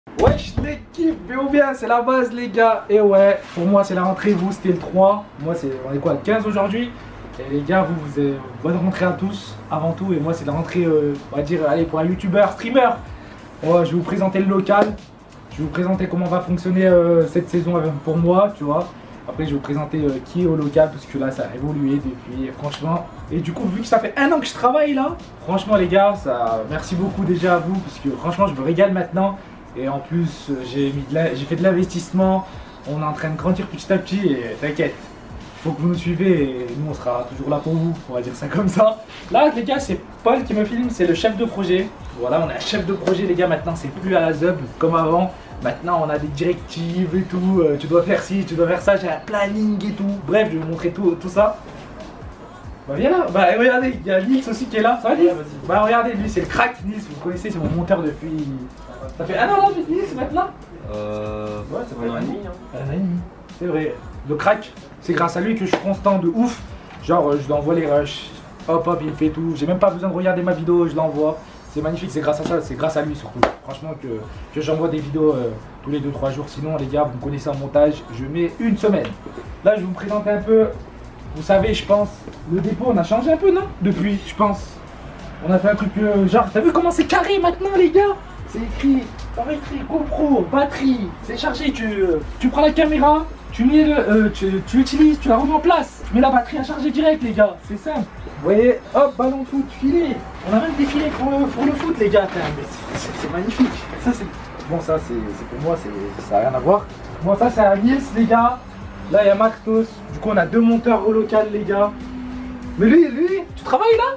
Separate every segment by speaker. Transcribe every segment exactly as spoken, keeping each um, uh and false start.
Speaker 1: Wesh l'équipe, mais bien c'est la base les gars. Et ouais, pour moi c'est la rentrée, vous c'était le trois. Moi c'est, on est quoi, le quinze aujourd'hui. Et les gars, vous, vous avez bonne rentrée à tous, avant tout. Et moi c'est la rentrée, euh, on va dire, allez, pour un youtubeur, streamer. Ouais, je vais vous présenter le local. Je vais vous présenter comment va fonctionner euh, cette saison pour moi, tu vois. Après je vais vous présenter euh, qui est au local, parce que là ça a évolué depuis, et franchement. Et du coup, vu que ça fait un an que je travaille là, franchement les gars, ça, merci beaucoup déjà à vous, parce que franchement je me régale maintenant. Et en plus, j'ai fait de l'investissement, on est en train de grandir petit à petit et t'inquiète, il faut que vous nous suivez et nous on sera toujours là pour vous, on va dire ça comme ça. Là les gars, c'est Paul qui me filme, c'est le chef de projet. Voilà, on est un chef de projet les gars, maintenant c'est plus à la zub comme avant. Maintenant on a des directives et tout, euh, tu dois faire ci, tu dois faire ça, j'ai un planning et tout. Bref, je vais vous montrer tout, tout ça. Bah viens là, bah regardez, il y a Nils aussi qui est là, ça va Nils? Ouais, bah regardez, lui c'est le crack Nils, vous connaissez, c'est mon monteur depuis... Ça fait un an là, Nils maintenant?
Speaker 2: Euh... Ouais, ça fait un an et demi. Hein.
Speaker 1: Un an et demi, c'est vrai. Le crack, c'est grâce à lui que je suis constant de ouf. Genre, je lui envoie les rushs, hop hop, il me fait tout. J'ai même pas besoin de regarder ma vidéo, je l'envoie. C'est magnifique, c'est grâce à ça, c'est grâce à lui surtout. Franchement que, que j'envoie des vidéos euh, tous les deux trois jours. Sinon les gars, vous me connaissez en montage, je mets une semaine. Là, je vais vous présenter un peu. Vous savez, je pense, le dépôt, on a changé un peu, non? Depuis, je pense. On a fait un truc euh, genre, t'as vu comment c'est carré maintenant, les gars? C'est écrit, par écrit, GoPro, batterie, c'est chargé, tu, euh, tu prends la caméra, tu mets le, euh, tu, tu l'utilises, tu la remets en place, tu mets la batterie à charger direct, les gars, c'est simple. Vous voyez, hop, ballon foot, filet. On a même des filets pour le, pour le foot, les gars, c'est magnifique. Ça, c'est, bon, ça, c'est pour moi, ça n'a rien à voir. Bon, ça, c'est un Nils, les gars. Là, il y a Martos. Du coup, on a deux monteurs au local, les gars. Mais lui, lui, tu travailles là?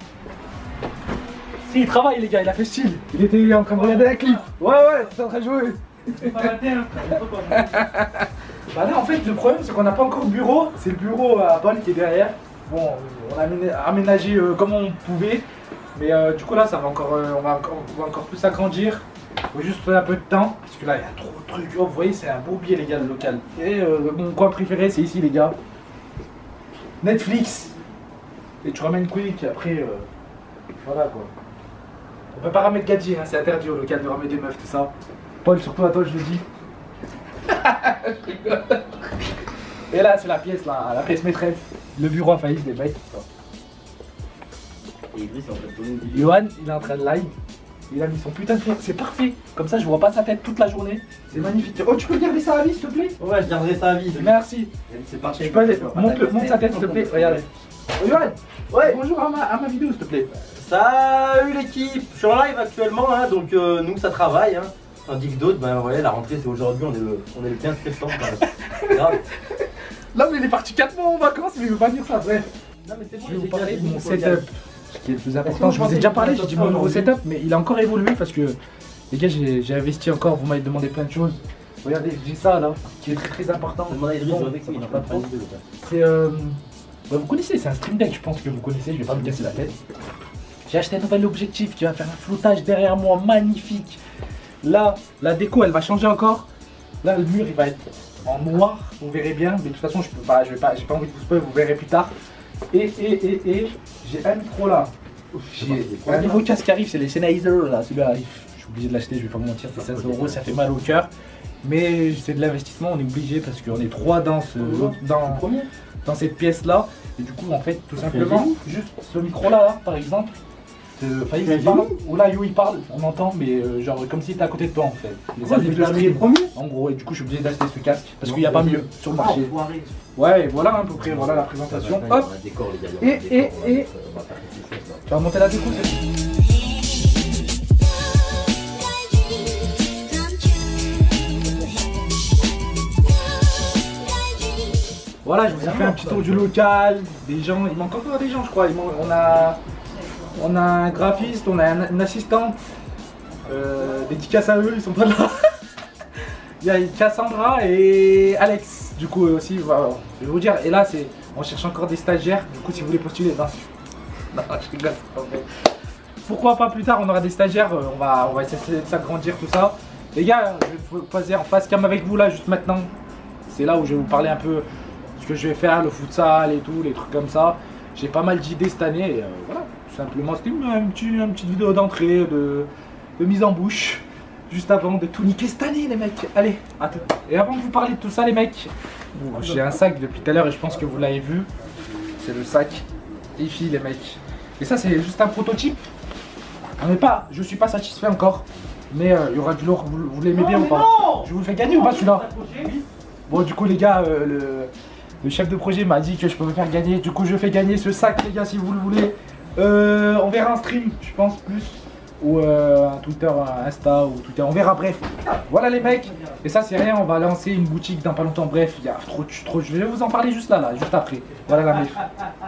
Speaker 1: Si, il travaille, les gars, il a fait style. Il était en train de regarder la clip. Ouais, ouais, t'es en train de jouer. Bah là, en fait, le problème, c'est qu'on n'a pas encore de bureau. C'est le bureau à Paul qui est derrière. Bon, on a aménagé euh, comme on pouvait. Mais euh, du coup, là, ça va encore, euh, on, va encore on va encore plus agrandir. Il faut juste un peu de temps, parce que là il y a trop de trucs. Oh, vous voyez, c'est un bourbier les gars, le local. Et euh, mon coin préféré, c'est ici les gars. Netflix. Et tu ramènes Quick, après, euh, voilà quoi. On peut pas ramener de gadgets, hein, c'est interdit au local de ramener des meufs, tout ça. Paul, surtout à toi, je le dis. Je rigole. Et là, c'est la pièce, là, la pièce maîtresse. Le bureau à faillite, les mecs.
Speaker 2: Et lui, c'est en fait donner une
Speaker 1: Johan, il est en train de live. Il a mis son putain de fer, c'est parfait. Comme ça, je vois pas sa tête toute la journée. C'est magnifique. Oh, tu peux garder ça à vie, s'il te plaît?
Speaker 2: Ouais, je garderai ça à vie.
Speaker 1: Merci.
Speaker 2: C'est parti.
Speaker 1: Tu peux aller, monte, monte sa tête, s'il te plaît. Regarde. Oh, Johan, ouais. Bonjour à ma, à ma vidéo, s'il te plaît.
Speaker 2: Salut l'équipe. Je suis en live actuellement, hein, donc euh, nous, ça travaille. Hein. Tandis que d'autres, ben ouais, la rentrée, c'est aujourd'hui. On est le, on est le quinze septembre.
Speaker 1: Là, mais il est parti quatre mois en vacances, mais il veut pas dire ça. Bref.
Speaker 2: Non, mais c'est bon,
Speaker 1: je vais vous
Speaker 2: j'ai
Speaker 1: parler de mon
Speaker 2: setup.
Speaker 1: setup. Ce qui est le plus important, je vous ai déjà parlé, j'ai dit mon nouveau setup, mais il a encore évolué parce que les gars, j'ai investi encore, vous m'avez demandé plein de choses. Regardez, j'ai ça là, qui est très très important. C'est euh... bah, vous connaissez, c'est un Stream Deck, je pense que vous connaissez, je vais pas me casser la tête. J'ai acheté un nouvel objectif qui va faire un floutage derrière moi, magnifique. Là, la déco, elle va changer encore. Là, le mur, il va être en noir, vous verrez bien, mais de toute façon, je peux pas, je vais pas, j'ai pas envie de vous spoiler, vous verrez plus tard. Et, et, et, et, j'ai un micro là. J'ai un nouveau casque qui arrive, c'est les Sennheiser là, celui-là, je suis obligé de l'acheter, je vais pas vous mentir, c'est seize euros, ça fait mal au cœur. Mais c'est de l'investissement, on est obligé parce qu'on est trois dans, ce, dans, dans cette pièce là. Et du coup, en fait, tout simplement, juste ce micro là, là par exemple, Faïs il parle, ou là Yo il parle, on entend, mais euh, genre comme si t'es à côté de toi en fait. Les en gros, et du coup je suis obligé d'acheter ce casque parce qu'il n'y a pas mieux sur le marché. Ouais, et voilà à peu près, voilà la présentation. Hop. Et, et, et. Tu vas monter la déco, voilà, je vous ai fait un petit tour du local, des gens, il manque encore des gens je crois, on a... On a un graphiste, on a un, une assistante, euh, dédicace à eux, ils sont pas là. Il y a Cassandra et Alex, du coup aussi, voilà, je vais vous dire, et là c'est, on cherche encore des stagiaires, du coup si vous voulez postuler, non, non je rigole, c'est pas vrai. Pourquoi pas plus tard, on aura des stagiaires, on va, on va essayer de s'agrandir tout ça. Les gars, je vais vous passer en face cam avec vous là, juste maintenant. C'est là où je vais vous parler un peu de ce que je vais faire, le futsal et tout, les trucs comme ça. J'ai pas mal d'idées cette année, et euh, voilà. Simplement, c'était une, une, petite, une petite vidéo d'entrée, de, de mise en bouche. juste avant de tout niquer cette année, les mecs. Allez, à tout. Et avant de vous parler de tout ça, les mecs, j'ai un sac depuis tout à l'heure et je pense que vous l'avez vu. C'est le sac Hi-Fi, les mecs. Et ça, c'est juste un prototype. On n'est pas, je suis pas satisfait encore. Mais euh, il y aura du lourd. Vous, vous l'aimez bien ou pas?
Speaker 2: non
Speaker 1: Je vous le fais gagner ou pas celui-là? Bon, du coup, les gars, euh, le, le chef de projet m'a dit que je peux me faire gagner. Du coup, je fais gagner ce sac, les gars, si vous le voulez. Euh, on verra un stream, je pense, plus. Ou euh, un Twitter, un Insta ou Twitter, on verra, bref. Voilà les mecs, et ça c'est rien, on va lancer une boutique dans pas longtemps, bref, il y a trop, trop, je vais vous en parler juste là, là, juste après. Voilà la meuf.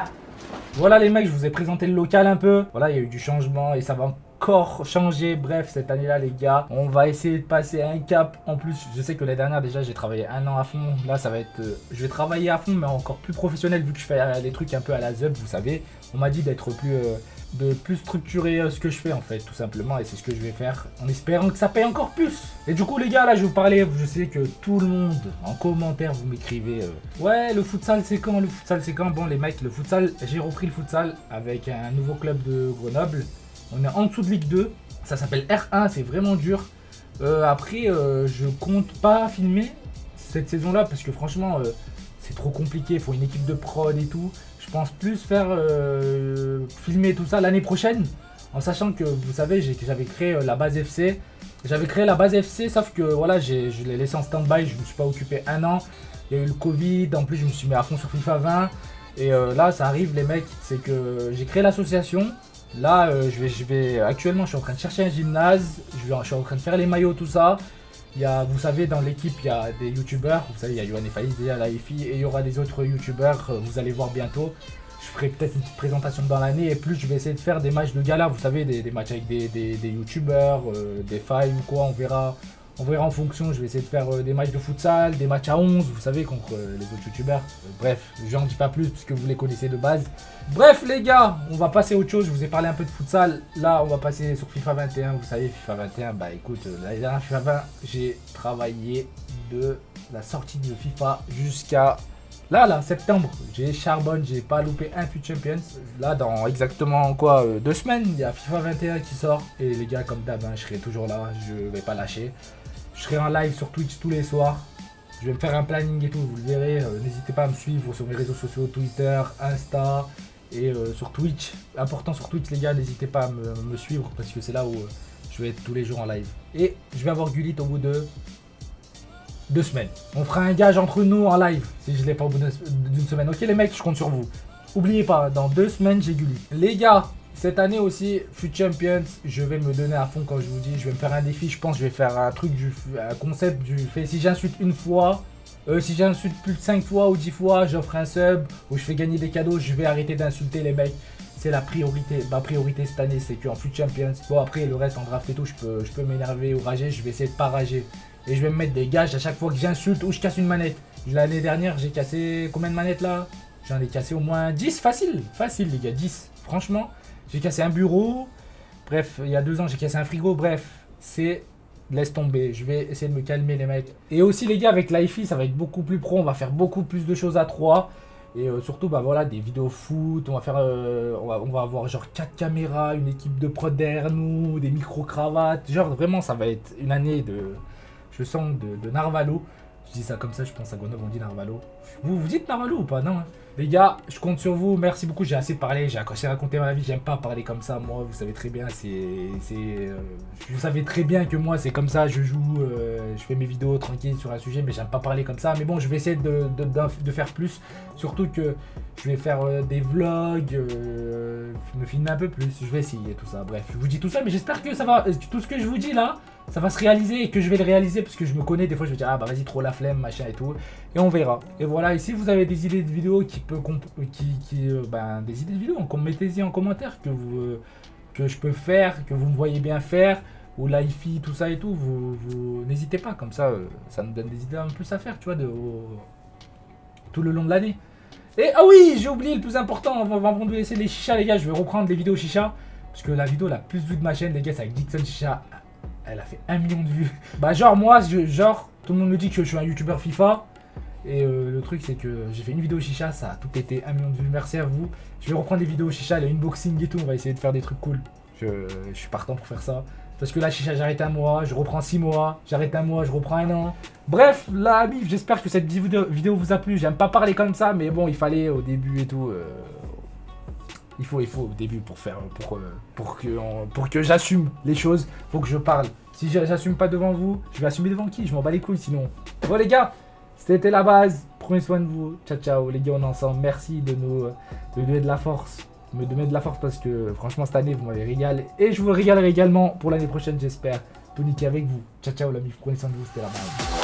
Speaker 1: Voilà les mecs, je vous ai présenté le local un peu. Voilà, il y a eu du changement et ça va encore changer. Bref, cette année-là les gars, on va essayer de passer un cap. En plus, je sais que l'année dernière déjà j'ai travaillé un an à fond. Là ça va être, euh, je vais travailler à fond mais encore plus professionnel vu que je fais euh, des trucs un peu à la zub, vous savez. On m'a dit d'être plus... Euh, de plus structurer ce que je fais en fait tout simplement, et c'est ce que je vais faire en espérant que ça paye encore plus. Et du coup les gars, là je vais vous parler, je sais que tout le monde en commentaire vous m'écrivez euh, ouais le futsal c'est quand, le futsal c'est quand. Bon les mecs, le futsal, j'ai repris le futsal avec un nouveau club de Grenoble. On est en dessous de Ligue deux, ça s'appelle R un, c'est vraiment dur. euh, après euh, je compte pas filmer cette saison là parce que franchement euh, c'est trop compliqué, il faut une équipe de prod et tout. Je pense plus faire euh, filmer tout ça l'année prochaine, en sachant que vous savez j'avais créé euh, la base F C. J'avais créé la base F C, sauf que voilà, je l'ai laissé en stand-by, je me suis pas occupé un an. Il y a eu le Covid, en plus je me suis mis à fond sur FIFA vingt. Et euh, là ça arrive les mecs, c'est que j'ai créé l'association. Là euh, je, vais, je vais actuellement je suis en train de chercher un gymnase, je, vais, je suis en train de faire les maillots, tout ça. Il y a, vous savez, dans l'équipe, il y a des youtubeurs. Vous savez, il y a Yohan et Faïs, il y a la Hi-Fi, et il y aura des autres youtubeurs. Vous allez voir bientôt. Je ferai peut-être une petite présentation dans l'année. Et plus, je vais essayer de faire des matchs de gala. Vous savez, des, des matchs avec des, des, des youtubeurs, euh, des failles ou quoi. On verra, on verra en fonction. Je vais essayer de faire euh, des matchs de futsal, des matchs à onze, vous savez, contre euh, les autres youtubeurs. Euh, bref, j'en dis pas plus puisque vous les connaissez de base. Bref, les gars, on va passer à autre chose. Je vous ai parlé un peu de futsal. Là, on va passer sur FIFA vingt et un. Vous savez, FIFA vingt et un, bah écoute, euh, l'année dernière, FIFA vingt, j'ai travaillé de la sortie de FIFA jusqu'à là, là, septembre. J'ai charbonne, j'ai pas loupé un FUT Champions. Là, dans exactement quoi, euh, deux semaines, il y a FIFA vingt et un qui sort. Et les gars, comme d'hab, hein, je serai toujours là. Je vais pas lâcher. Je serai en live sur Twitch tous les soirs. Je vais me faire un planning et tout, vous le verrez. Euh, N'hésitez pas à me suivre sur mes réseaux sociaux, Twitter, Insta et euh, sur Twitch. Important sur Twitch, les gars, n'hésitez pas à me, me suivre parce que c'est là où euh, je vais être tous les jours en live. Et je vais avoir Gullit au bout de deux semaines. On fera un gage entre nous en live si je l'ai pas au bout d'une semaine. Ok les mecs, je compte sur vous. Oubliez pas, dans deux semaines, j'ai Gullit. Les gars, cette année aussi, FUT Champions, je vais me donner à fond quand je vous dis. Je vais me faire un défi, je pense je vais faire un truc, du, un concept du fait. Si j'insulte une fois, euh, si j'insulte plus de cinq fois ou dix fois, j'offre un sub ou je fais gagner des cadeaux. Je vais arrêter d'insulter les mecs. C'est la priorité. Ma priorité cette année, c'est qu'en FUT Champions. Bon après, le reste en draft et tout, je peux, je peux m'énerver ou rager. Je vais essayer de pas rager. Et je vais me mettre des gages à chaque fois que j'insulte ou je casse une manette. L'année dernière, j'ai cassé combien de manettes là? J'en ai cassé au moins dix, facile. Facile les gars, dix. Franchement, j'ai cassé un bureau. Bref, il y a deux ans, j'ai cassé un frigo. Bref, c'est... Laisse tomber. Je vais essayer de me calmer les mecs. Et aussi les gars, avec l'Hi-Fi, ça va être beaucoup plus pro. On va faire beaucoup plus de choses à trois. Et euh, surtout, bah voilà, des vidéos foot. On va faire... Euh, on, va, on va avoir genre quatre caméras, une équipe de prod derrière nous, des micro-cravates. Genre vraiment, ça va être une année de... Je sens de, de Narvalo. Je dis ça comme ça, je pense à Grenoble, on dit Narvalo. Vous, vous dites Narvalo ou pas? Non hein. Les gars, je compte sur vous. Merci beaucoup, j'ai assez parlé. J'ai raconté ma vie, j'aime pas parler comme ça. Moi, vous savez très bien, c'est... Euh, vous savez très bien que moi, c'est comme ça. Je joue, euh, je fais mes vidéos tranquilles sur un sujet, mais j'aime pas parler comme ça. Mais bon, je vais essayer de, de, de, de faire plus. Surtout que je vais faire euh, des vlogs, euh, me filmer un peu plus. Je vais essayer tout ça. Bref, je vous dis tout ça, mais j'espère que ça va... Tout ce que je vous dis là, ça va se réaliser et que je vais le réaliser parce que je me connais. Des fois, je vais dire, ah bah vas-y, trop la flemme, machin et tout. Et on verra. Et voilà, et si vous avez des idées de vidéos qui peut qui, qui euh, ben, des idées de vidéos, mettez-y en commentaire que vous euh, que je peux faire, que vous me voyez bien faire, ou l'Hi-Fi, tout ça et tout, vous, vous n'hésitez pas, comme ça euh, ça nous donne des idées un peu plus à faire, tu vois, de, au, tout le long de l'année. Et ah oui, j'ai oublié le plus important, avant de laisser les chichas les gars, je vais reprendre les vidéos chicha, parce que la vidéo la plus vue de ma chaîne les gars, c'est avec Dixon Chicha, elle a fait un million de vues. Bah genre moi, je, genre, tout le monde me dit que je suis un youtubeur FIFA. Et euh, le truc c'est que j'ai fait une vidéo chicha, ça a tout été un million de vues, merci à vous. Je vais reprendre les vidéos chicha, les unboxing et tout, on va essayer de faire des trucs cool. Je, je suis partant pour faire ça. Parce que la chicha, j'arrête un mois, je reprends six mois, j'arrête un mois, je reprends un an. Bref, la bif, j'espère que cette vidéo, vidéo vous a plu. J'aime pas parler comme ça, mais bon, il fallait au début et tout. Euh, il faut, il faut au début pour faire, pour, euh, pour que, on, pour que j'assume les choses. Faut que je parle. Si j'assume pas devant vous, je vais assumer devant qui? Je m'en bats les couilles sinon. Bon les gars, c'était la base. Prenez soin de vous. Ciao ciao les gars, on est ensemble. Merci de nous, de nous donner de la force. Me donner de la force parce que franchement cette année vous m'avez régalé. Et je vous régalerai également pour l'année prochaine j'espère. Tout niquer avec vous. Ciao ciao la bif, prenez soin de vous, c'était la base.